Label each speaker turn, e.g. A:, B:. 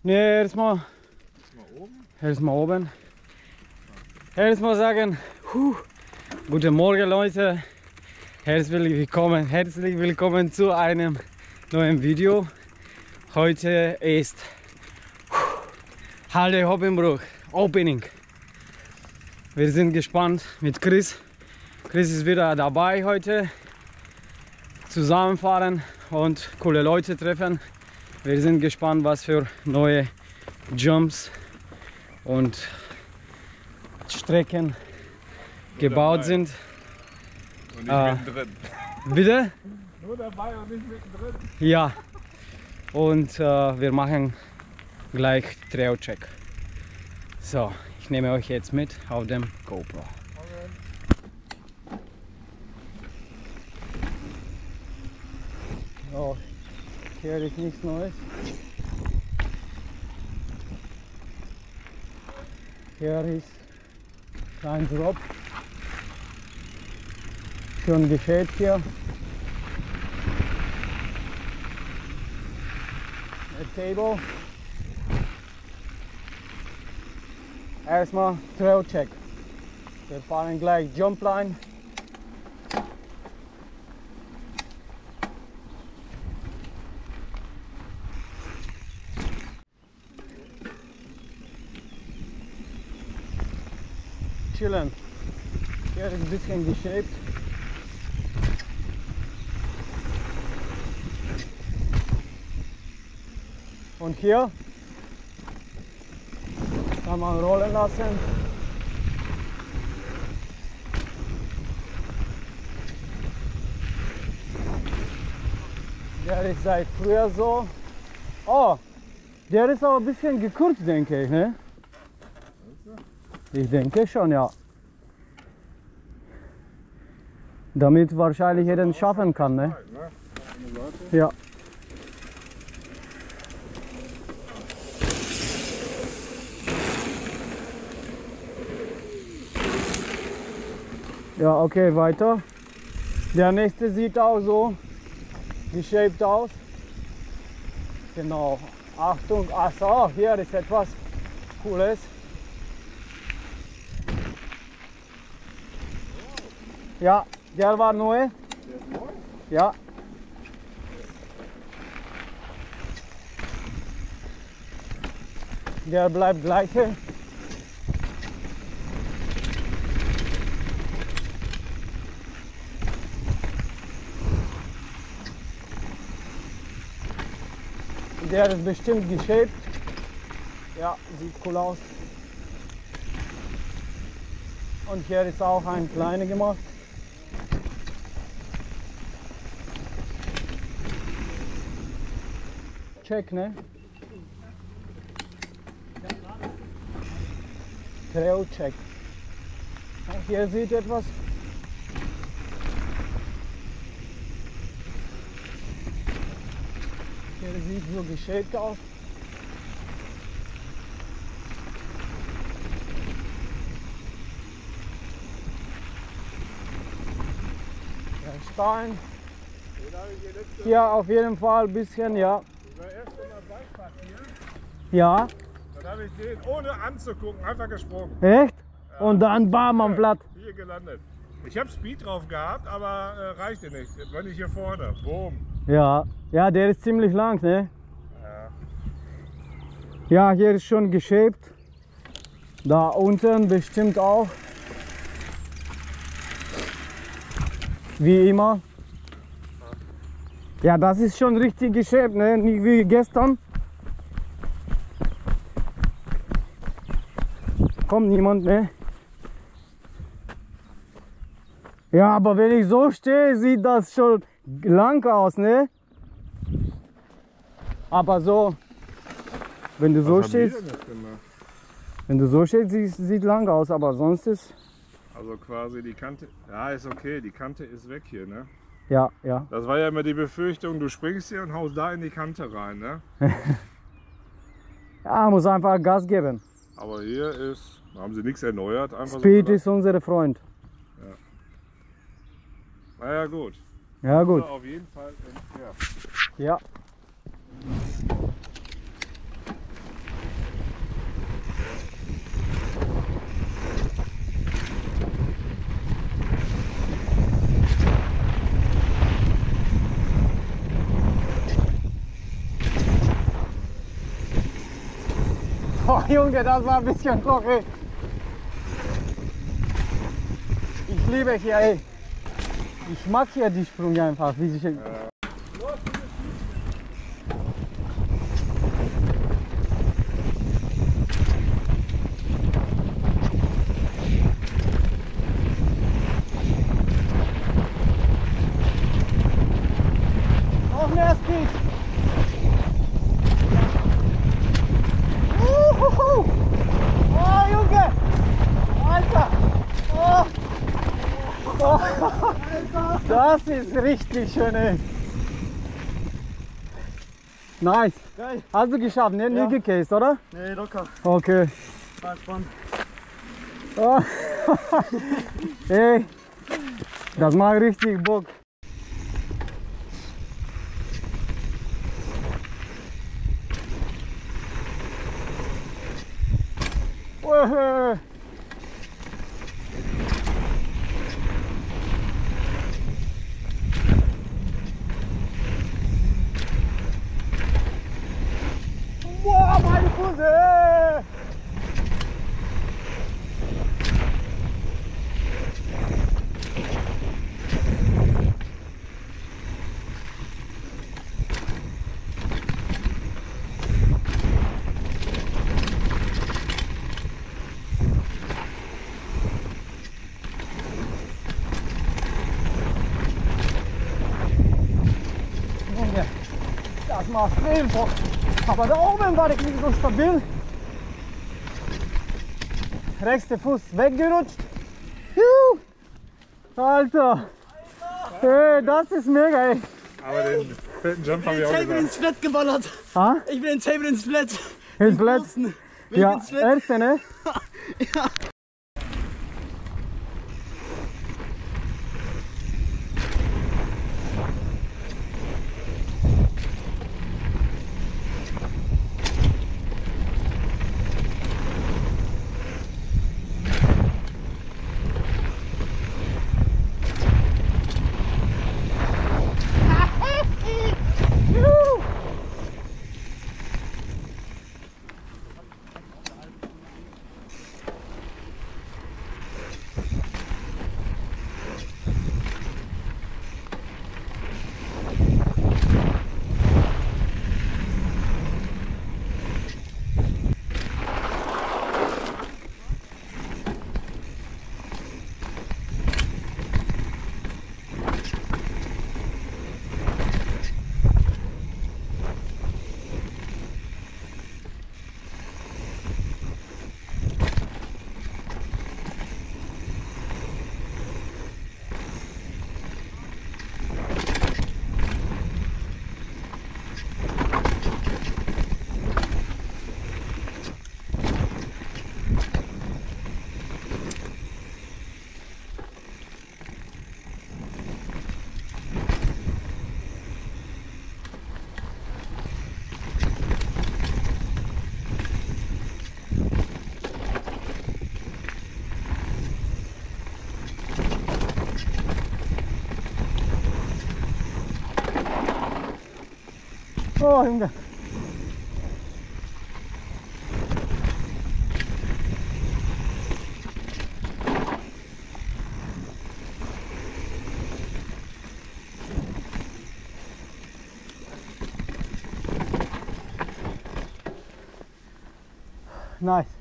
A: Ne, erstmal oben. Erstmal sagen, guten Morgen Leute. Herzlich willkommen zu einem neuen Video. Heute ist Halde Hoppenbruch Opening. Wir sind gespannt mit Chris. Chris ist wieder dabei heute. Zusammenfahren und coole Leute treffen. Wir sind gespannt, was für neue Jumps und Strecken gebaut sind.
B: Und nicht mittendrin.
A: Bitte?
B: Nur dabei und nicht mittendrin.
A: Ja. Und wir machen gleich Trail-Check. So, ich nehme euch jetzt mit auf dem GoPro. So, hier ist nichts Neues. Hier ist kein Drop. Schon geschält hier. A table. Erstmal Trail Check. Wir fahren gleich Jump Line. Chillen. Hier ist ein bisschen geschäbt. Und hier kann man rollen lassen. Der ist seit früher so. Oh, der ist aber ein bisschen gekürzt, denke ich, ne? Ich denke schon, ja. Damit wahrscheinlich jeder schaffen kann, ne? Ja. Ja, okay, weiter. Der nächste sieht auch so geshaped aus. Genau. Achtung, achso, hier ist etwas Cooles. Ja, der war neu. Ja. Der bleibt gleiche. Der ist bestimmt geshaped. Ja, sieht cool aus. Und hier ist auch ein kleiner gemacht. Check, ne? Trail Check. Hier sieht etwas. Hier sieht so geschält aus. Der Stein. Hier auf jeden Fall ein bisschen, ja.
B: Ich war erst in der Bikefahrt hier.
A: Ja.
B: Dann habe ich den ohne anzugucken einfach gesprungen.
A: Echt?
B: Ja.
A: Und dann bam am Blatt.
B: Hier gelandet. Ich habe Speed drauf gehabt, aber reichte nicht. Jetzt bin ich hier vorne. Boom.
A: Ja. Ja, der ist ziemlich lang, ne?
B: Ja.
A: Ja, hier ist schon geshaped. Da unten bestimmt auch. Wie immer. Ja, das ist schon richtig geshaped, ne? Nicht wie gestern. Kommt niemand, ne? Ja, aber wenn ich so stehe, sieht das schon lang aus, ne? Aber so, wenn du so stehst, wenn du so stehst, sieht lang aus, aber sonst ist...
B: Also quasi die Kante, ja ist okay, die Kante ist weg hier, ne?
A: Ja, ja.
B: Das war ja immer die Befürchtung, du springst hier und haust da in die Kante rein, ne?
A: Ja, muss einfach Gas geben.
B: Aber hier ist, da haben sie nichts erneuert. Einfach
A: Speed
B: so
A: ist unser Freund.
B: Ja. Naja gut.
A: Ja gut.
B: Auf jeden Fall entfernt.
A: Ja. Junge, das war ein bisschen trocken. Ich liebe hier, ey. Ich mag hier die Sprünge einfach, wie sich. Noch mehr Speed. Oh, Junge! Alter! Oh. Oh. Das ist richtig schön, ey. Nice.
C: Geil.
A: Hast du geschafft, ne?
C: Ja.
A: Nie gecased, oder?
C: Nee, locker.
A: Okay.
C: War spannend.
A: Oh. Ey, das macht richtig Bock. Oh. Boah, meine Füße! Junge, das macht viel Bock. Aber da oben war ich nicht so stabil. Rechter Fuß weggerutscht. Juhu. Alter! Hey, das ist mega, ey.
B: Aber den fetten Jump haben wir auch
C: Table
B: gesagt.
C: ins Flat geballert.
A: Ha?
C: Ich bin in Table ins Flat.
A: Ins Flat?
C: Großen.
A: Ja,
C: Ins Flat.
A: erste, ne?
C: Ja.
A: Juhu. Oh, Junge. Nice.